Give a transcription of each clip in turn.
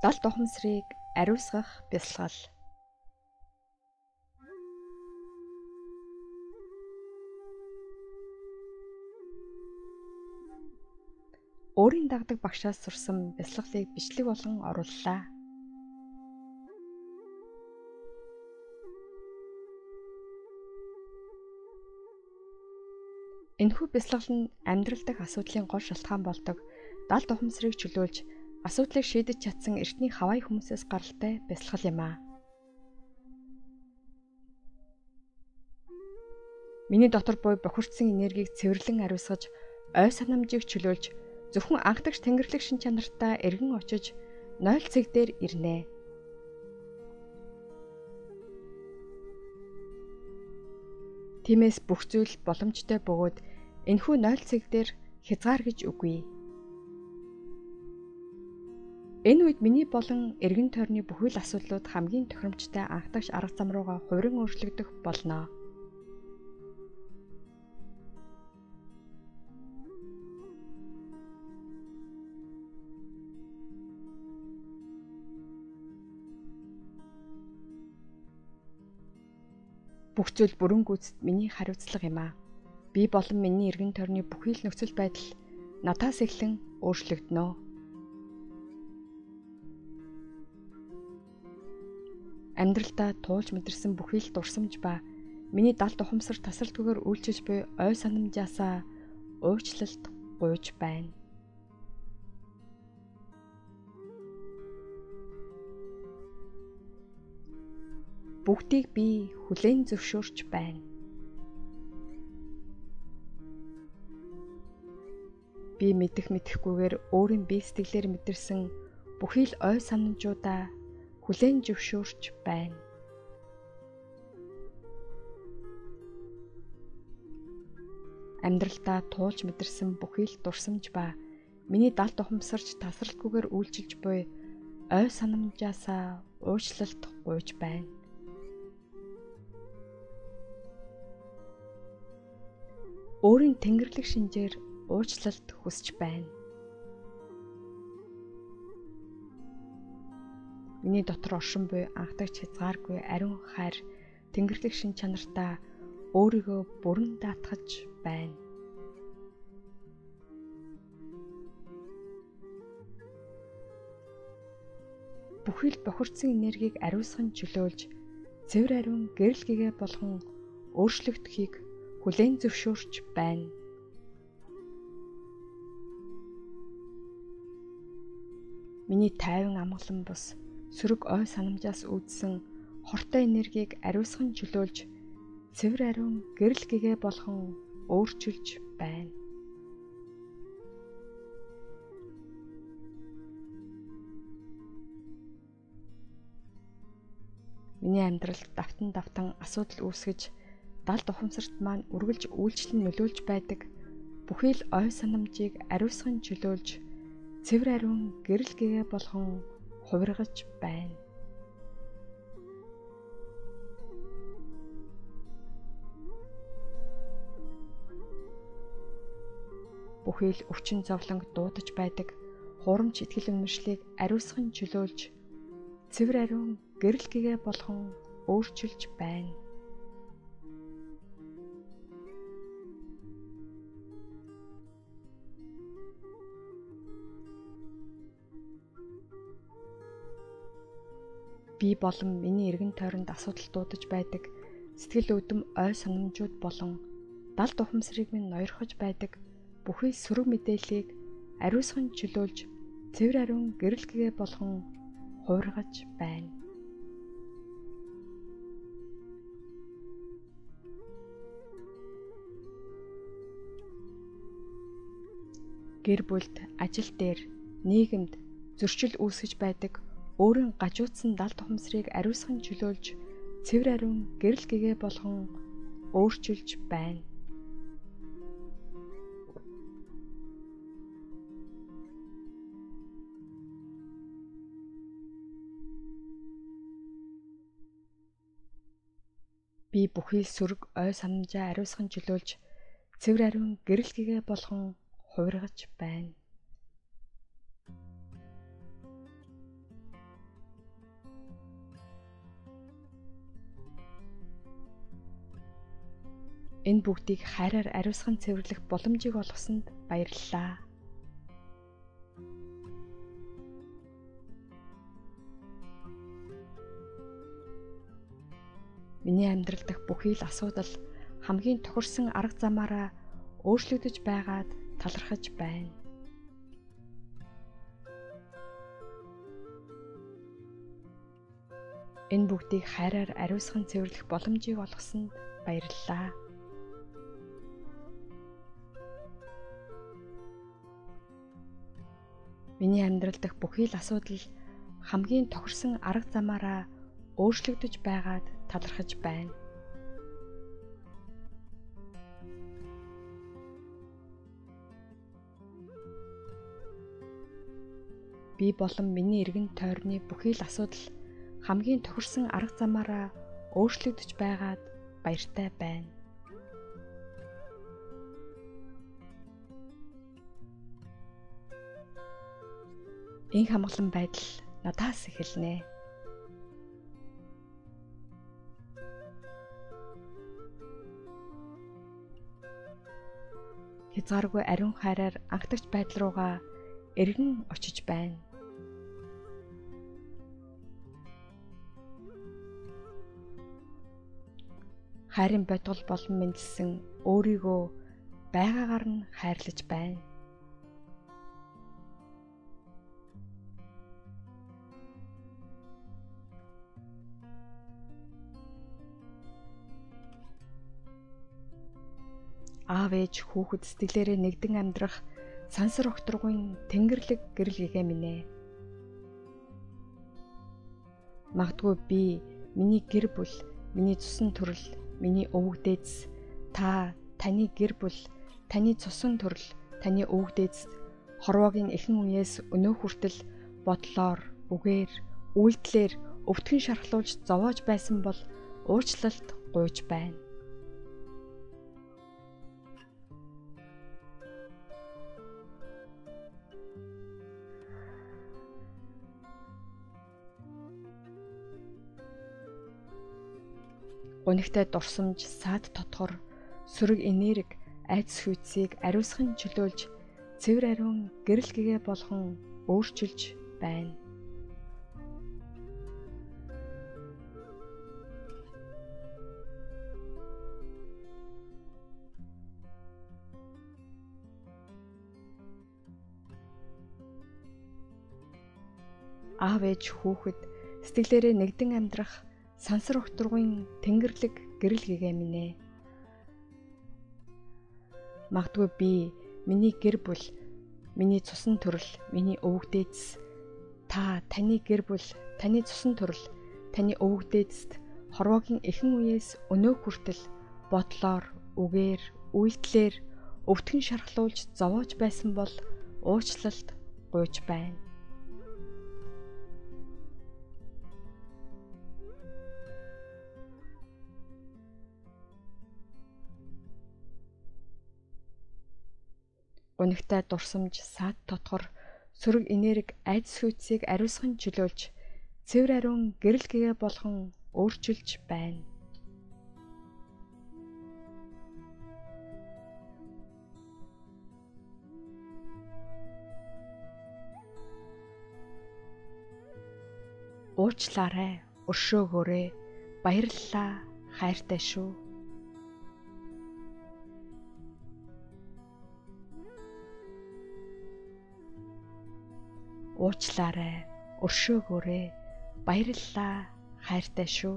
Далд Ухамсрыг Ариусгах Бясалгал. Өөрийн дагдаг багшаас сурсан бясалгалыг бичлэг болгон орууллаа. Энэхүү бясалгал нь амьдрал дахь асуудлын гол шалтгаан болдог далд ухамсрыг чөлөөлж асуудлыг шийдэж чадсан эртний хавай хүмүүсээс гаралтай бясалгал юм аа. Миний дотор буй бохирдсан энергийг цэвэрлэн ариусгаж, ой санамжийг чөлөөлж, зөвхөн анхдагч тэнгэрлэг шин чанартай эргэн очиж 0 цаг дээр ирнэ. Тиймээс бүх зүйл боломжтой бөгөөд энэхүү 0 цаг дээр хязгаар гэж үгүй. Энэ үед миний болон эргэн тойрны бүхэл асуудлууд хамгийн тохиромжтой анхдагч арга зам руугаа хувиран өөрчлөгдөх болно. Бүх зүйл бүрэн гүйцэд миний хариуцлага юм аа. Би болон миний эргэн тойрны бүхий л нөхцөл байдал надаас эхлэн өөрчлөгдөнө. Амьдралдаа туулж мэдэрсэн бүхий л дурсамж ба миний далд ухамсар тасралтгүйгээр үйлчилж буй ой санамжаасаа уучлалт гуйж байна. Бүгдийг би хүлээн зөвшөөрч байна. Би мэдэх мэдэхгүйгээр өөрийн бие сэтгэлээр мэдэрсэн бүхий л ой санамжуудаа хүлээн зөвшөөрч байна. Амьдралдаа туулж мэдэрсэн бүхий л дурсамж ба миний далд ухамсарч тасралтгүйгээр үйлчилж буй ой санамжаасаа уучлалт гуйж байна. Өөрийн тэнгэрлэг шинжээр уучлалт хүсэж байна. Миний дотор оршин буй анхдагч хязгааргүй ариун хайр тэнгэрлэг шин чанартаа өөрийгөө бүрэн даатгаж байна. Бүхий л бохирдсан энергийг ариусган чөлөөлж, цэвэр ариун гэрэл гэгээ болгон өөрчлөгдөхийг хүлээн зөвшөөрч байна. Миний тайван амгалан бус сөрөг ой санамжаас үүдсэн хортой энергийг ариусган чөлөөлж, цэвэр ариун гэрэл гэгээ болгон өөрчилж байна. Миний амьдралд давтан асуудал үүсгэж далд ухамсарт маань үргэлж үйлчлэн нөлөөлж байдаг бүхий л ой санамжийг ариусган чөлөөлж, цэвэр ариун гэрэл гэгээ болгон хувиргаж байна. Бүхий л өвчин зовлонг дуудаж байдаг хурамч итгэл үнэмшлийг ариусган чөлөөлж, цэвэр ариун гэрэл гэгээ болгон өөрчилж байна. Би болон миний эргэн тойронд асуудал дуудаж байдаг сэтгэл өвдөм ой санамжууд болон далд ухамсрыг минь ноёрхож байдаг бүхий сөрөг мэдээллийг ариусган чөлөөлж, цэвэр ариун гэрэл гэгээ болгон хувиргаж байна. Гэр бүлд, ажил дээр, нийгэмд зөрчил үүсгэж байдаг өөрийн гажуудсан далд ухамсрыг ариусган чөлөөлж, цэвэр ариун гэрэл гэгээ болгон өөрчилж байна. Би бүхий сөрөг ой санамжаа ариусган чөлөөлж, цэвэр ариун гэрэл гэгээ болгон хувиргаж байна. Энэ бүгдийг хайраар ариусган цэвэрлэх боломжийг олгосонд баярлалаа. Миний амьдрал дахь бүхий л асуудал хамгийн тохирсон арга замаараа өөрчлөгдөж байгаад талархаж байна. Энэ бүгдийг хайраар ариусган цэвэрлэх боломжийг олгосонд баярлалаа. Миний амьдрал дахь бүхий л асуудал хамгийн тохирсон арга замаараа өөрчлөгдөж байгаад талархаж байна. Би болон миний эргэн тойрны бүхий л асуудал хамгийн тохирсон арга замаараа өөрчлөгдөж байгаад баяртай байна. Энэ хамглан байдал надаас эхэлнэ. Хязгааргүй ариун хайраар анхдагч байдал руугаа эргэн очиж байна. Хайрын бодгол болон мэндэлсэн өөрийгөө байгаагаар нь хайрлаж байна. Аав ээж хүүхэд сэтгэлээрээ нэгдэн амьдрах сансар огторгуйн тэнгэрлэг гэрэл гэгээ минь ээ. Магадгүй би миний гэр бүл, миний цусан төрөл, миний өвөг дээдс, таны гэр бүл, таны цусан төрөл, таны өвөг дээдс хорвоогийн эхэн үеэс өнөө хүртэл бодлоор, үгээр, үйлдэлээр өвтгөн шархлуулж зовоож байсан бол уучлалт гуйж байна. Гунигтай дурсамж, саад тотгор, сөрөг энерги, айдас хүйцийг ариусган чөлөөлж, цэвэр ариун гэрэл гэгээ болгон өөрчилж байна. Аав ээж хүүхэд сэтгэлээрээ нэгдэн амьдрах сансар огторгуйн тэнгэрлэг гэрэл гэгээ минь ээ. Магадгүй би миний гэр бүл, миний цусан төрөл, миний өвөг дээдс, таны гэр бүл, таны цусан төрөл, таны өвөг дээдсд хорвоогийн эхэн үеэс өнөө хүртэл бодлоор, үгээр, үйлдэлээр өвтгөн шархлуулж зовоож байсан бол уучлалт гуйж байна. Гунигтай дурсамж, саад тотгор, сөрөг энерги, айдас хүйцийг ариусган чөлөөлж, цэвэр ариун гэрэл гэгээ болгон өөрчилж байна. Уучлаарай, өршөөгөөрэй, баярлалаа, хайртай шүү. Уучлаарай, өршөөгөөрэй, баярлалаа, хайртай шүү.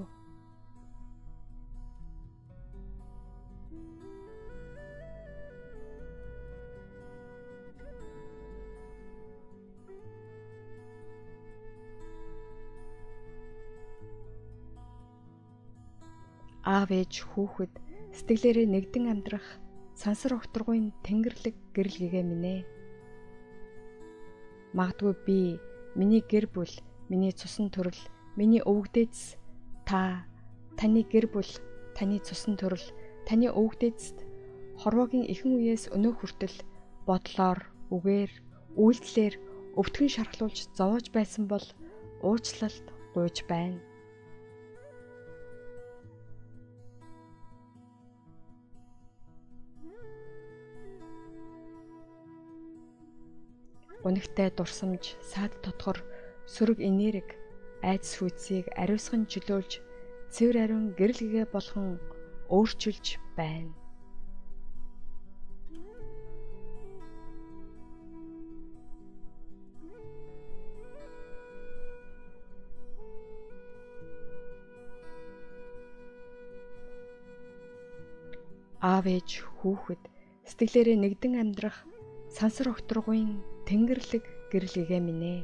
Аав ээж хүүхэд сэтгэлээрээ нэгдэн амьдрах сансар огторгуйн тэнгэрлэг гэрэл гэгээ минь ээ. Магадгүй би миний гэр бүл, миний цусан төрөл, миний өвөг дээдс, таны гэр бүл, таны цусан төрөл, таны өвөг дээдсд хорвоогийн эхэн үеэс өнөө хүртэл бодлоор, үгээр, үйлдэлээр өвтгөн шархлуулж зовоож байсан бол уучлалт гуйж байна. Гунигтай дурсамж, саад тодгор, сөрөг энерги, айдас хүйцийг ариусган чөлөөлж, цэвэр ариун гэрэлгээ болгон өөрчилж байна. Аав ээж хүүхэд сэтгэлээрээ нэгдэн амьдрах сансар огторгуйн тэнгэрлэг гэрэлгээ минь.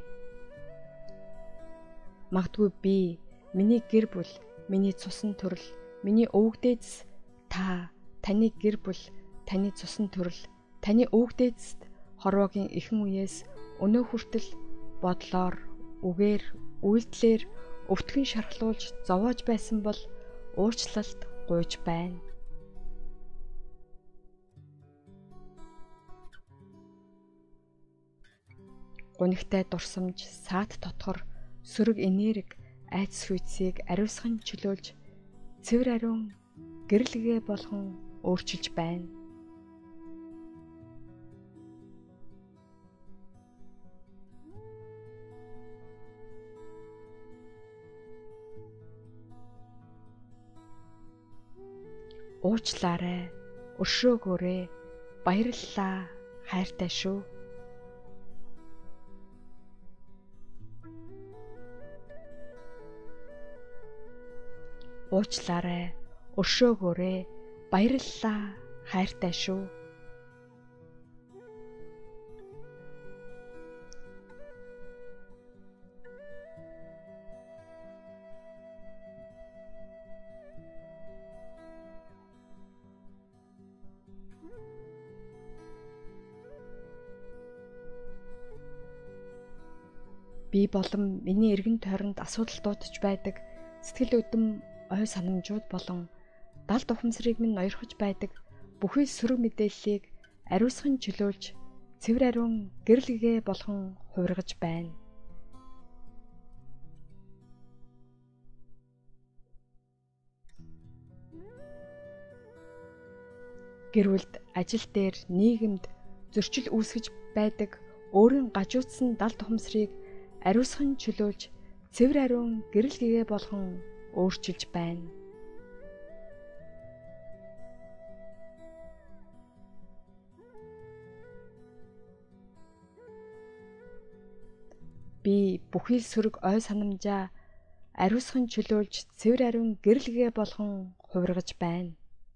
Магадгүй би, миний гэр бүл, миний цусан төрөл, миний өвгдээдс та, таны гэр бүл, таны цусан төрөл, таны өвгдээдст хорвоогийн эхэн үеэс өнөө хүртэл бодлоор, үгээр, үйлдэлээр өвтгөн шархлуулж зовоож байсан бол уучлалт гуйж байна. Гунигтай дурсамж, саад тодгор, сөрөг энерги, айдас хүйцийг ариусган чөлөөлж, цэвэр ариун гэрэлгээ болгон өөрчилж байна. Уучлаарай, өршөөгөөрэй, баярлалаа, хайртай шүү. Уучлаарай, өршөөгөөрэй, баярлалаа, хайртай шүү. Би болон миний эргэн тойронд асуудал дуудаж байдаг сэтгэл өдөм ой санамжууд болон далд ухамсрыг минь ноёрхож байдаг бүхий сөрөг мэдээллийг ариусган чөлөөлж цэвэр ариун гэрэлгээ болгон хувиргаж байна. Гэр бүлд, ажил дээр, нийгэмд зөрчил үүсгэж байдаг өөрийн гажуудсан далд ухамсрыг ариусган чөлөөлж цэвэр ариун гэрэлгээ болгон өөрчилж байна. Би бүхий сөрөг ой санамжаа ариусган чөлөөлж цэвэр ариун гэрэлгээ болгон хувиргаж байна.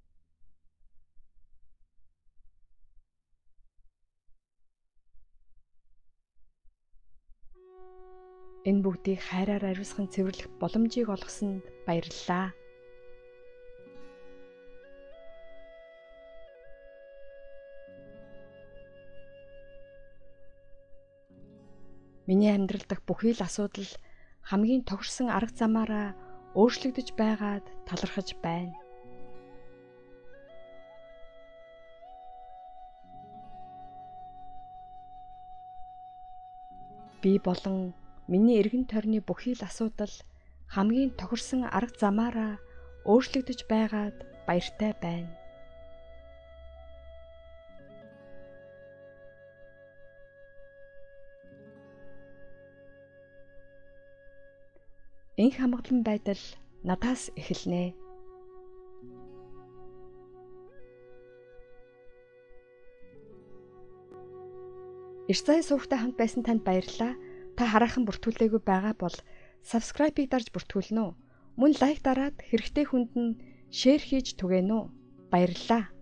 Энэ бүгдийг хайраар ариусган цэвэрлэх боломжийг олгосонд баярлалаа. Миний амьдрал дахь бүхий л асуудал хамгийн тохирсон арга замаараа өөрчлөгдөж байгаад талархаж байна. Би болон миний эргэн тойрны бүхий л асуудал хамгийн тохирсон арга замаараа өөрчлөгдөж байгаад баяртай байна. Энх хамгаалан байдал надаас эхэлнэ. Эрт зай сувагтай хамт байсан танд баярлалаа. Та хараахан бүртгүүлээгүй байгаа бол subscribe-ыг дарж бүртгүүлнэ үү? Мөн лайк дараад хэрэгтэй хүнд нь шеэр хийж түгээнэ үү? Баярлалаа.